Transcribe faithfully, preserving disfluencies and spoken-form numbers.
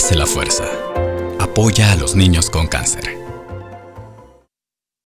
hace la fuerza. Apoya a los niños con cáncer.